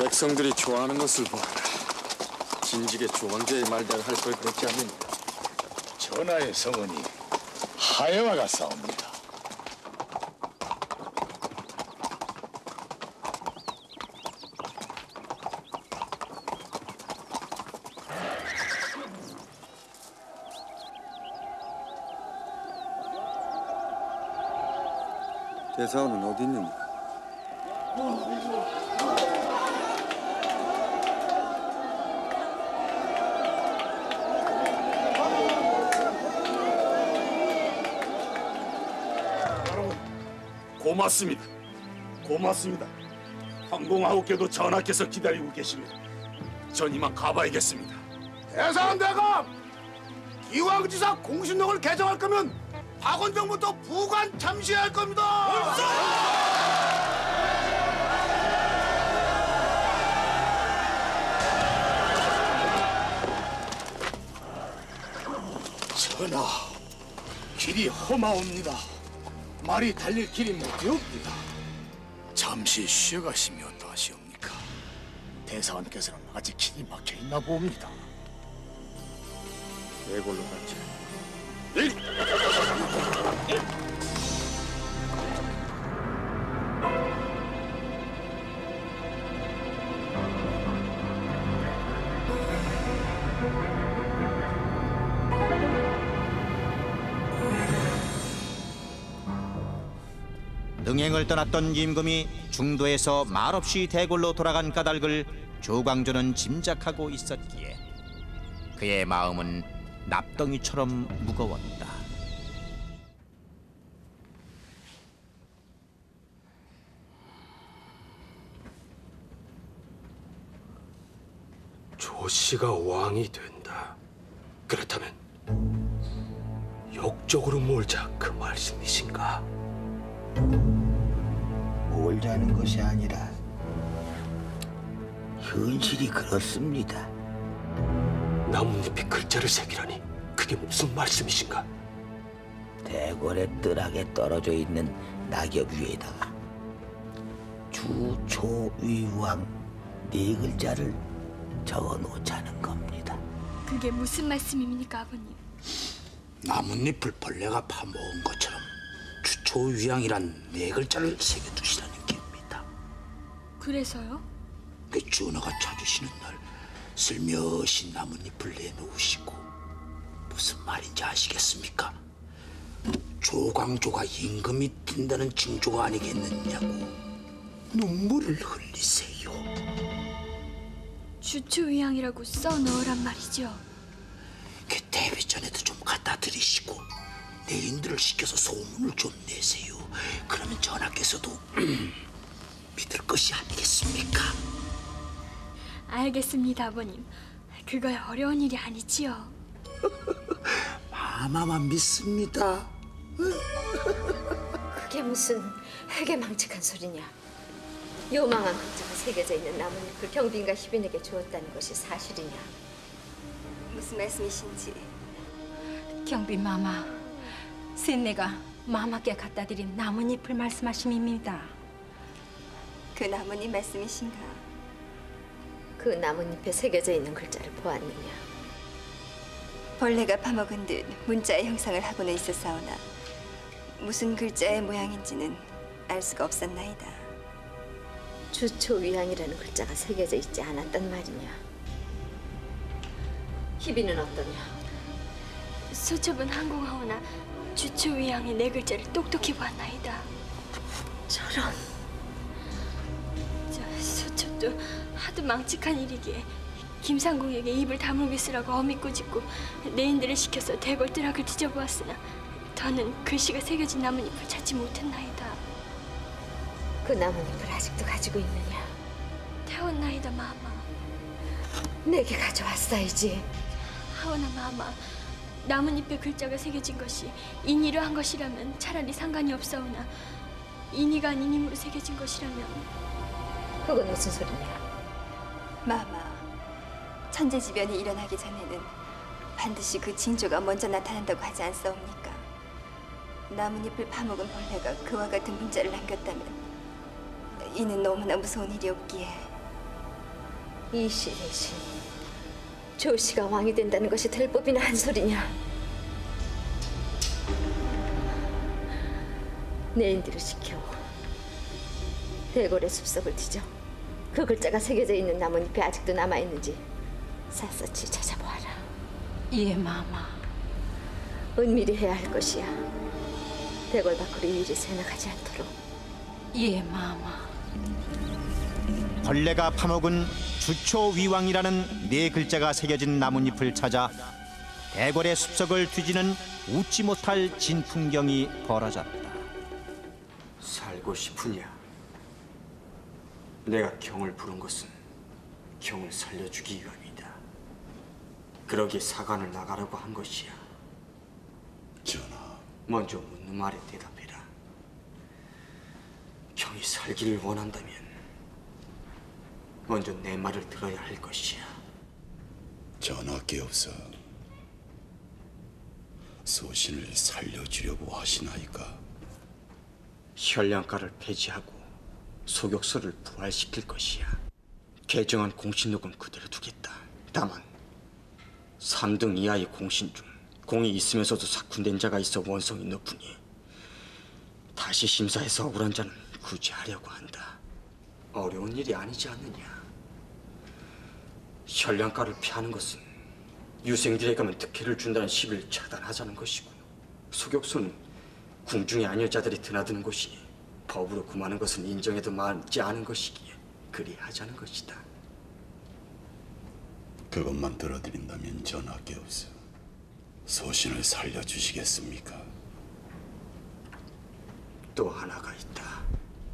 백성들이 좋아하는 것을 보아라. 진직의 조왕제의 말대로 할 걸 그렇지 않느냐. 전하의 성은이 하여와 같사옵니다. 대사원은 어디 있느냐? 여러분, 고맙습니다. 고맙습니다. 황공하옵게도 전하께서 기다리고 계십니다. 전 이만 가봐야겠습니다. 대사원 대감! 기왕지사 공신록을 개정할 거면 박원정부터 부관 참시해야 할 겁니다. 전하, 길이 험하옵니다. 말이 달릴 길이 못되옵니다. 잠시 쉬어가시면 어떠하시옵니까? 대사원께서는 아직 길이 막혀있나 봅니다. 대골로 가자. 능행을 떠났던 임금이 중도에서 말없이 대궐로 돌아간 까닭을 조광조는 짐작하고 있었기에 그의 마음은 납덩이처럼 무거웠다. 조씨가 왕이 된다. 그렇다면 역적으로 몰자 그 말씀이신가? 몰자는 것이 아니라 현실이 그렇습니다. 나뭇잎에 글자를 새기라니 그게 무슨 말씀이신가? 대궐의 뜰하게 떨어져 있는 낙엽 위에다가 주초위왕 네 글자를 적어 놓자는 겁니다. 그게 무슨 말씀입니까, 아버님? 나뭇잎을 벌레가 파먹은 것처럼 주초위왕이란 네 글자를 새겨두시라는 겁니다. 그래서요? 그 전하가 찾으시는 날 슬며시 나뭇잎을 내놓으시고 무슨 말인지 아시겠습니까? 조광조가 임금이 뛴다는 징조가 아니겠느냐고 눈물을 흘리세요. 주초위왕이라고 써 넣으란 말이죠. 그 대비 전에도 좀 갖다 드리시고 내인들을 시켜서 소문을 좀 내세요. 그러면 전하께서도 믿을 것이 아니겠습니까? 알겠습니다, 아버님. 그거 어려운 일이 아니지요. 마마만 믿습니다. 그게 무슨 회개망측한 소리냐. 요망한 글자가 새겨져 있는 나뭇잎을 경빈과 희빈에게 주었다는 것이 사실이냐. 무슨 말씀이신지. 경빈 마마, 셋내가 마마께 갖다 드린 나뭇잎을 말씀하심입니다. 그 나뭇잎 말씀이신가? 그 나뭇잎에 새겨져 있는 글자를 보았느냐. 벌레가 파먹은 듯 문자의 형상을 하고는 있었사오나 무슨 글자의 모양인지는 알 수가 없었나이다. 주초위왕이라는 글자가 새겨져 있지 않았단 말이냐. 희비는 어떠냐? 수첩은 항공하오나 주초위왕의 네 글자를 똑똑히 보았나이다. 저런. 수첩도 하도 망측한 일이기에 김상궁에게 입을 다물게 쓰라고 어미 꾸짖고 내인들을 시켜서 대궐 뜰학을 뒤져보았으나 더는 글씨가 새겨진 나뭇잎을 찾지 못했나이다. 그 나뭇잎을 아직도 가지고 있느냐? 태웠나이다, 마마. 내게 가져왔어야지. 하오나 마마, 나뭇잎에 글자가 새겨진 것이 인이로 한 것이라면 차라리 상관이 없사오나 인이가 아닌 힘으로 새겨진 것이라면 그건 무슨 소리냐? 마마, 천재지변이 일어나기 전에는 반드시 그 징조가 먼저 나타난다고 하지 않사옵니까? 나뭇잎을 파먹은 벌레가 그와 같은 문자를 남겼다면 이는 너무나 무서운 일이었기에 이 시 대신 조씨가 왕이 된다는 것이 될 법이나 한 소리냐? 내인들을 시켜 대궐의 숲속을 뒤져 그 글자가 새겨져 있는 나뭇잎이 아직도 남아있는지 샅샅이 찾아보아라. 예, 마마. 은밀히 해야 할 것이야. 대궐 밖으로 이 일이 새나가지 않도록. 예, 마마. 벌레가 파먹은 주초위왕이라는 네 글자가 새겨진 나뭇잎을 찾아 대궐의 숲속을 뒤지는 웃지 못할 진풍경이 벌어졌다. 살고 싶으냐? 내가 경을 부른 것은 경을 살려주기 위함이다. 그러기에 사관을 나가라고 한 것이야. 전하. 먼저 묻는 말에 대답해라. 경이 살기를 원한다면 먼저 내 말을 들어야 할 것이야. 전하께서 소신을 살려주려고 하시나이까? 현량가를 폐지하고 소격서를 부활시킬 것이야. 개정한 공신록은 그대로 두겠다. 다만 3등 이하의 공신 중 공이 있으면서도 sak훈된 자가 있어 원성이 높으니 다시 심사해서 억울한 자는 구제하려고 한다. 어려운 일이 아니지 않느냐. 현량가를 피하는 것은 유생들에 가면 특혜를 준다는 시비를 차단하자는 것이고, 소격소는 궁중의 아녀자들이 드나드는 곳이니 법으로 금하는 것은 인정해도 맞지 않은 것이기에 그리 하자는 것이다. 그것만 들어드린다면 전하께서 소신을 살려주시겠습니까? 또 하나가 있다.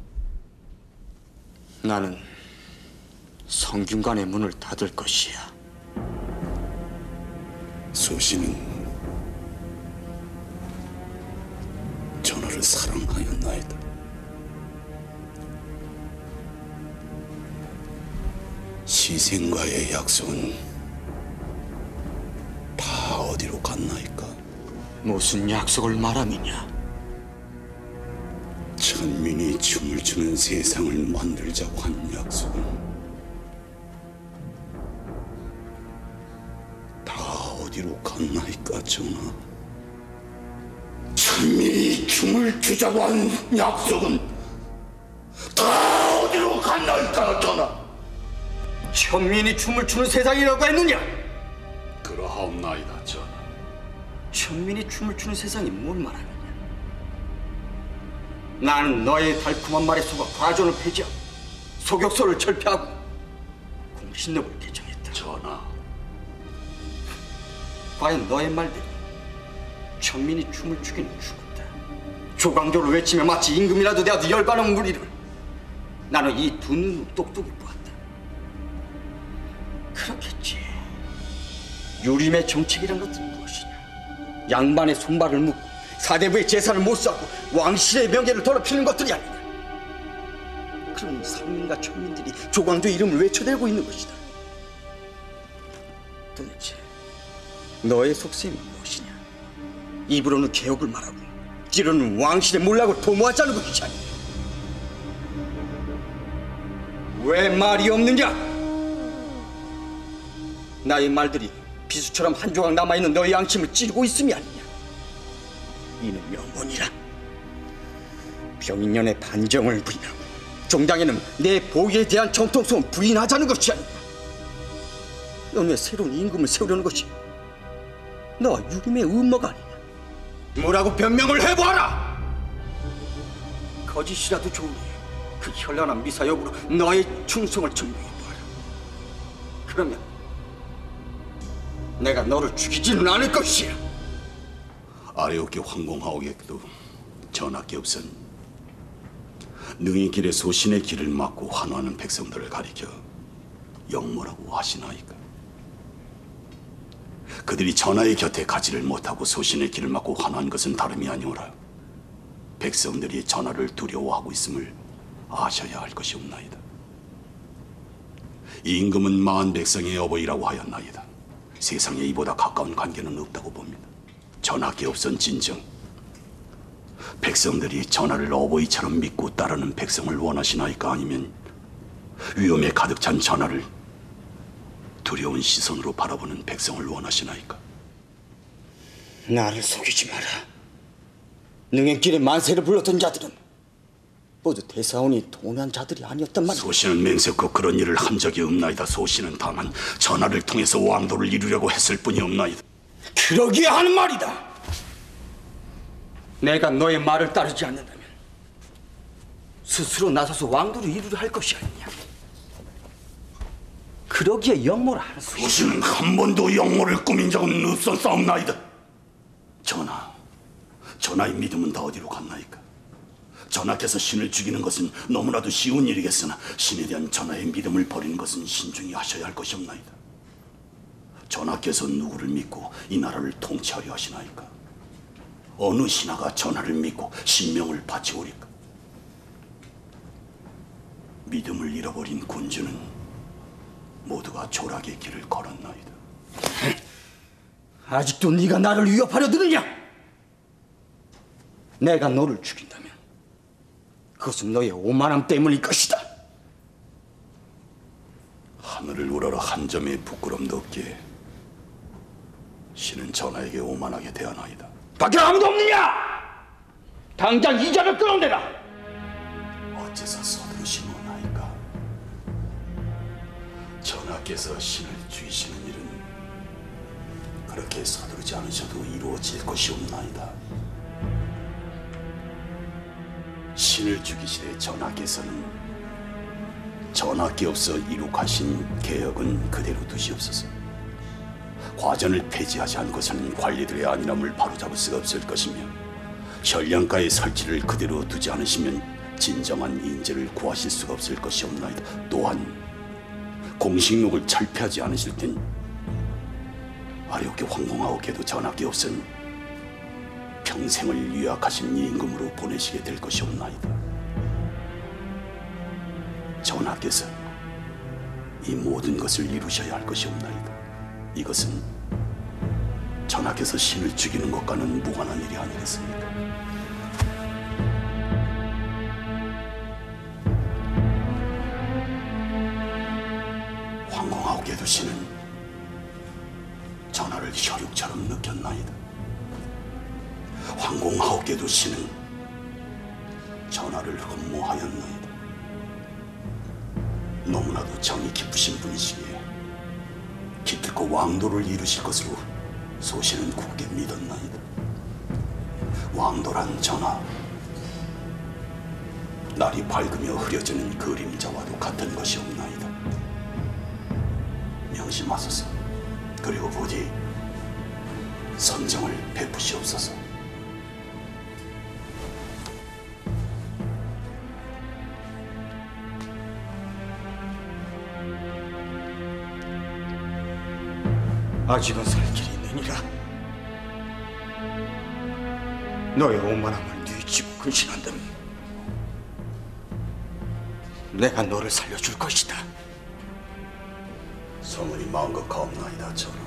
나는 성균관의 문을 닫을 것이야. 소신은 전하를 사랑하였나이다. 시생과의 약속은 다 어디로 갔나이까? 무슨 약속을 말함이냐? 천민이 춤을 추는 세상을 만들자고 한 약속은 다 어디로 갔나이까, 전하? 천민이 춤을 추자고 한 약속은 다 어디로 갔나이까, 전하? 천민이 춤을 추는 세상이라고 했느냐? 그러하옵나이다, 전하. 천민이 춤을 추는 세상이 뭘 말하느냐? 나는 너의 달콤한 말에 속아 과전을 폐지하고 소격소를 철폐하고 공신록을 개정했다. 전하. 과연 너의 말대로 천민이 춤을 추기는 죽었다. 조광조를 외치며 마치 임금이라도 되어도 열반한 무리를 나는 이 두 눈으로 똑똑히 보았다. 그렇겠지. 유림의 정책이란 것은 무엇이냐? 양반의 손발을 묶고 사대부의 재산을 못 쌓고 왕실의 명예를 더럽히는 것들이 아니냐? 그런 상민과 천민들이 조광조 이름을 외쳐대고 있는 것이다. 도대체 너의 속셈이 무엇이냐? 입으로는 개혁을 말하고 뒤로는 왕실의 몰락을 도모하자는 것이지 아니냐? 왜 말이 없느냐? 나의 말들이 비수처럼 한 조각 남아있는 너의 양심을 찌르고 있음이 아니냐? 이는 명분이라. 병인년의 반정을 부인하고 종당에는 내 보위에 대한 정통성을 부인하자는 것이 아니냐? 넌 왜 새로운 임금을 세우려는 것이 너와 유림의 음모가 아니냐? 뭐라고 변명을 해보아라! 거짓이라도 좋으니 그 현란한 미사 여부로 너의 충성을 증명해보아라. 그러면 내가 너를 죽이지는 않을 것이야. 아래옵게 황공하오게도 전하께서는 능히 길에 소신의 길을 막고 환호하는 백성들을 가리켜 영모라고 하시나이까? 그들이 전하의 곁에 가지를 못하고 소신의 길을 막고 환호한 것은 다름이 아니오라. 백성들이 전하를 두려워하고 있음을 아셔야 할 것이옵나이다. 이 임금은 마한 백성의 어버이라고 하였나이다. 세상에 이보다 가까운 관계는 없다고 봅니다. 전하께옵선 진정 백성들이 전하를 어버이처럼 믿고 따르는 백성을 원하시나이까? 아니면 위험에 가득 찬 전하를 두려운 시선으로 바라보는 백성을 원하시나이까? 나를 속이지 마라. 능행길에 만세를 불렀던 자들은 모두 대사원이 동요한 자들이 아니었단 말이야. 소신은 맹세코 그런 일을 한 적이 없나이다. 소신은 다만 전하를 통해서 왕도를 이루려고 했을 뿐이 없나이다. 그러기에 하는 말이다. 내가 너의 말을 따르지 않는다면 스스로 나서서 왕도를 이루려 할 것이 아니냐. 그러기에 역모를 하는 소리. 소신은 한 번도 역모를 꾸민 적은 없었사옵나이다. 전하의 믿음은 다 어디로 갔나이까? 전하께서 신을 죽이는 것은 너무나도 쉬운 일이겠으나 신에 대한 전하의 믿음을 버리는 것은 신중히 하셔야 할 것이옵나이다. 전하께서 누구를 믿고 이 나라를 통치하려 하시나이까? 어느 신하가 전하를 믿고 신명을 바치오리까? 믿음을 잃어버린 군주는 모두가 조락의 길을 걸었나이다. 아직도 네가 나를 위협하려 드느냐? 내가 너를 죽인다면 그것은 너의 오만함 때문일 것이다. 하늘을 우러러 한 점의 부끄럼도 없기에 신은 전하에게 오만하게 대하나이다. 밖에 아무도 없느냐? 당장 이 자를 끌어내라. 어째서 서두르시노나이까? 전하께서 신을 죽이시는 일은 그렇게 서두르지 않으셔도 이루어질 것이옵나이다. 신을 죽이시되 전하께서는 전하께 없어 이룩하신 계획은 그대로 두시옵소서. 과전을 폐지하지 않고서는 관리들의 안일함을 바로잡을 수가 없을 것이며 현령가의 설치를 그대로 두지 않으시면 진정한 인재를 구하실 수가 없을 것이옵나이다. 또한 공식록을 철폐하지 않으실 땐 아렵게 황공하옵게도 전하께 없으니 평생을 유약하신 임금으로 보내시게 될 것이옵나이다. 전하께서 이 모든 것을 이루셔야 할 것이옵나이다. 이것은 전하께서 신을 죽이는 것과는 무관한 일이 아니겠습니까? 황공하옵게도 신은 전하를 혈육처럼 느꼈나이다. 황공하옵게도 신은 전하를 흠모하였나이다. 너무나도 정이 깊으신 분이시기에 기특고 왕도를 이루실 것으로 소신은 굳게 믿었나이다. 왕도란 전하, 날이 밝으며 흐려지는 그림자와도 같은 것이옵나이다. 명심하소서. 그리고 부디 선정을 베푸시옵소서. 아직은 살 길이 있느니라. 너의 오만함을 뉘우치고 근신한다면 내가 너를 살려줄 것이다. 성은이 마음껏 가옵나이다, 전하.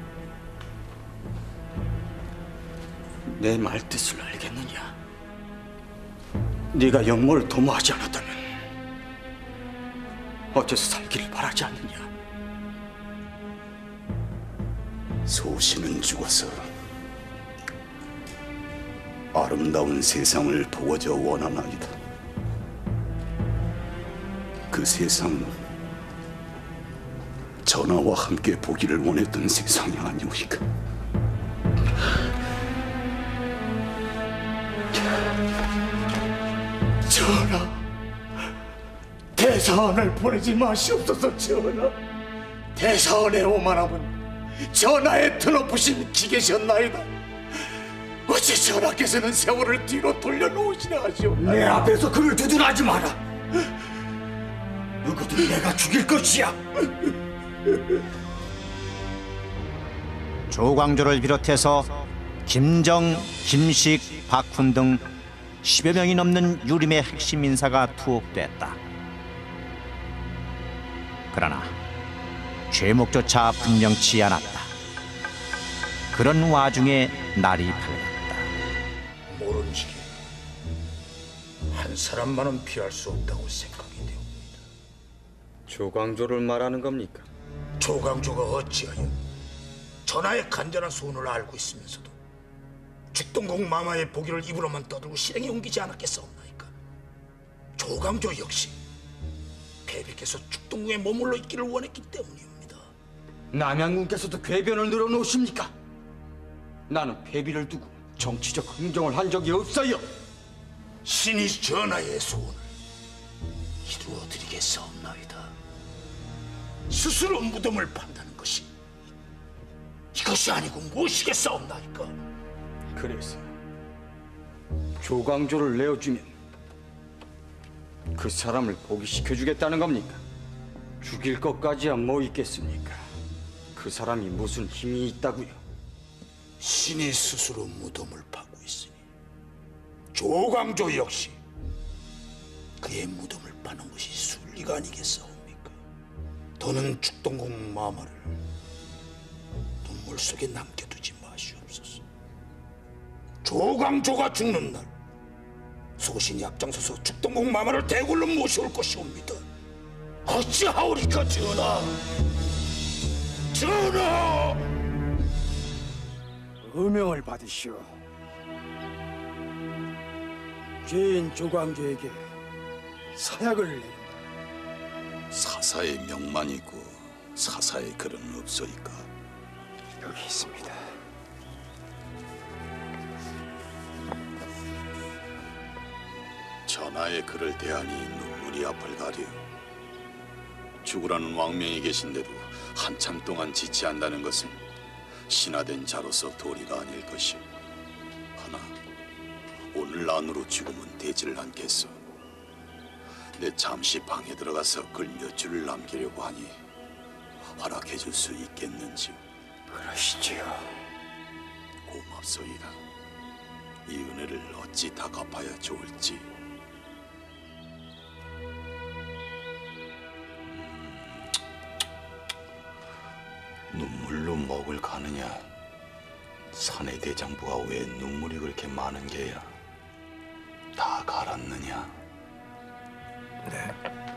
내 말뜻을 알겠느냐? 네가 역모를 도모하지 않았다면 어째서 살기를 바라지 않느냐? 소신은 죽어서 아름다운 세상을 보고자 원하나이다. 그 세상은 전하와 함께 보기를 원했던 세상이 아니오니까. 전하, 대사원을 보내지 마시옵소서. 전하, 대사원의 오만함은 전하의 드높으신 기계셨나이다. 어찌 전하께서는 세월을 뒤로 돌려놓으시나 하시옵나이다. 내 앞에서 그를 두둔하지 마라. 누구든 내가 죽일 것이야. 조광조를 비롯해서 김정, 김식, 박훈 등 10여 명이 넘는 유림의 핵심 인사가 투옥됐다. 그러나 죄목조차 분명치 않았다. 그런 와중에 날이 밝았다. 모른지기 한 사람만은 피할 수 없다고 생각이 되옵니다. 조광조를 말하는 겁니까? 조광조가 어찌하여 전하의 간절한 소원을 알고 있으면서도 죽동공 마마의 보기를 입으로만 떠들고 실행에 옮기지 않았겠사옵나이까? 조광조 역시 패비께서 죽동궁에 머물러 있기를 원했기 때문입니다. 남양군께서도 궤변을 늘어놓으십니까? 나는 패비를 두고 정치적 흥정을 한 적이 없어요. 신이 전하의 소원을 이루어드리겠사옵나이다. 스스로 무덤을 판다는 것이 이것이 아니고 무엇이겠사옵나이까? 그래서 조광조를 내어주면 그 사람을 포기시켜주겠다는 겁니까? 죽일 것까지야 뭐 있겠습니까? 그 사람이 무슨 힘이 있다고요? 신이 스스로 무덤을 파고 있으니 조광조 역시 그의 무덤을 파는 것이 순리가 아니겠사옵니까? 더는 죽동궁 마마를 눈물 속에 남겨두지 마시옵소서. 조광조가 죽는 날 소신이 앞장서서 죽동궁 마마를 대궐로 모셔올 것이옵니다. 어찌하오리까 전하? 전하! 의명을 받으시오. 죄인 조광조에게 사약을 내린다. 사사의 명만 있고 사사의 글은 없소이까? 여기 있습니다. 전하의 글을 대하니 눈물이 앞을 가려. 죽으라는 왕명이 계신데도 한참 동안 지체한다는 것은 신하된 자로서 도리가 아닐 것이오. 하나 오늘 안으로 죽으면 되지를 않겠소. 내 잠시 방에 들어가서 글 몇 줄을 남기려고 하니 허락해 줄 수 있겠는지요? 그러시지요. 고맙소이다. 이 은혜를 어찌 다 갚아야 좋을지. 눈물로 먹을 가느냐? 사내 대장부가 왜 눈물이 그렇게 많은 게야? 다 갈았느냐? 네.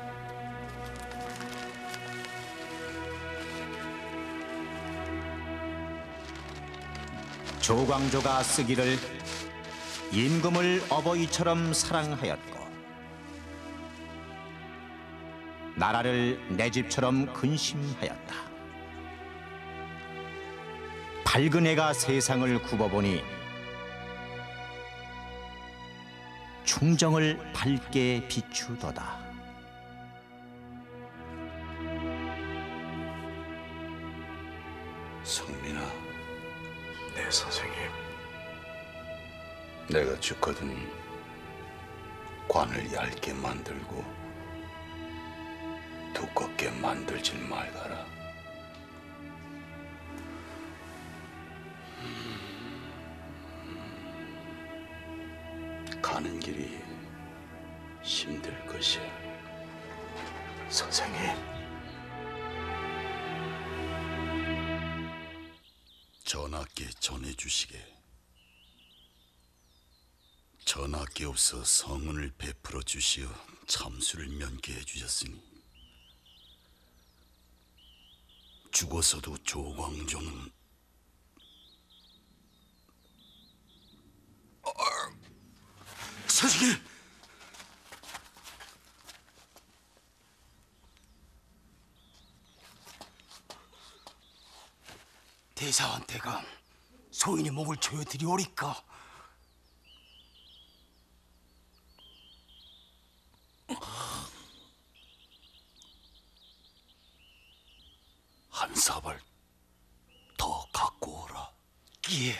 조광조가 쓰기를 임금을 어버이처럼 사랑하였고 나라를 내 집처럼 근심하였다. 밝은 해가 세상을 굽어보니 충정을 밝게 비추도다. 성민아. 네, 선생님. 내가 죽거든 관을 얇게 만들고 두껍게 만들질 말거라. 가는 길이 힘들 것이야. 선생님. 전하께 전해주시게. 전하께 없어 성은을 베풀어 주시어 참수를 면케해 주셨으니 죽어서도 조광조는 선생님! 대사한테가 소인의 목을 조여드리오리까? 한 사발 더 갖고 오라. 예.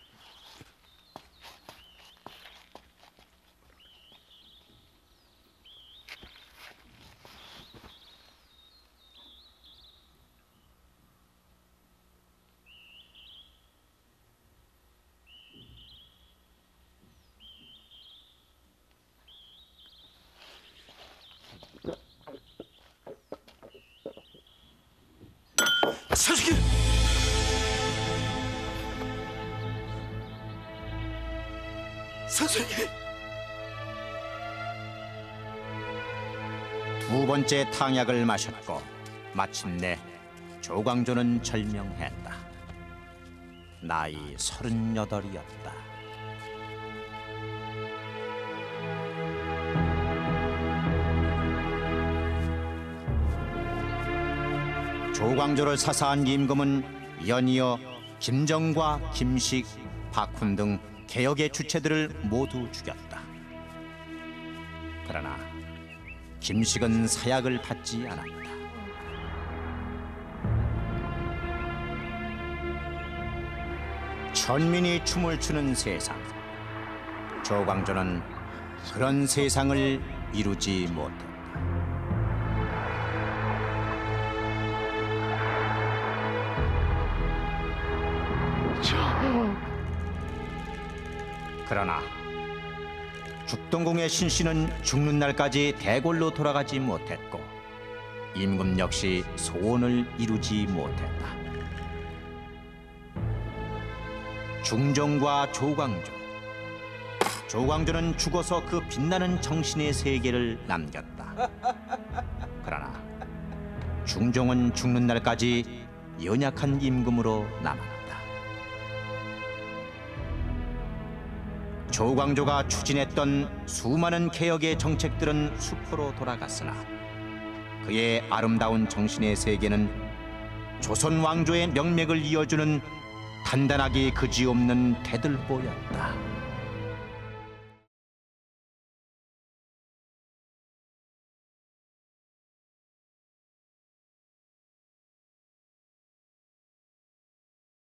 선생님! 선생님! 두 번째 탕약을 마셨고 마침내 조광조는 절명했다. 나이 38이었다. 조광조를 사사한 임금은 연이어 김정과 김식, 박훈 등 개혁의 주체들을 모두 죽였다. 그러나 김식은 사약을 받지 않았다. 천민이 춤을 추는 세상. 조광조는 그런 세상을 이루지 못했다. 그러나 죽동궁의 신씨는 죽는 날까지 대궐로 돌아가지 못했고 임금 역시 소원을 이루지 못했다. 중종과 조광조. 조광조는 죽어서 그 빛나는 정신의 세계를 남겼다. 그러나 중종은 죽는 날까지 연약한 임금으로 남았다. 조광조가 추진했던 수많은 개혁의 정책들은 수포로 돌아갔으나 그의 아름다운 정신의 세계는 조선 왕조의 명맥을 이어주는 단단하기 그지없는 대들보였다.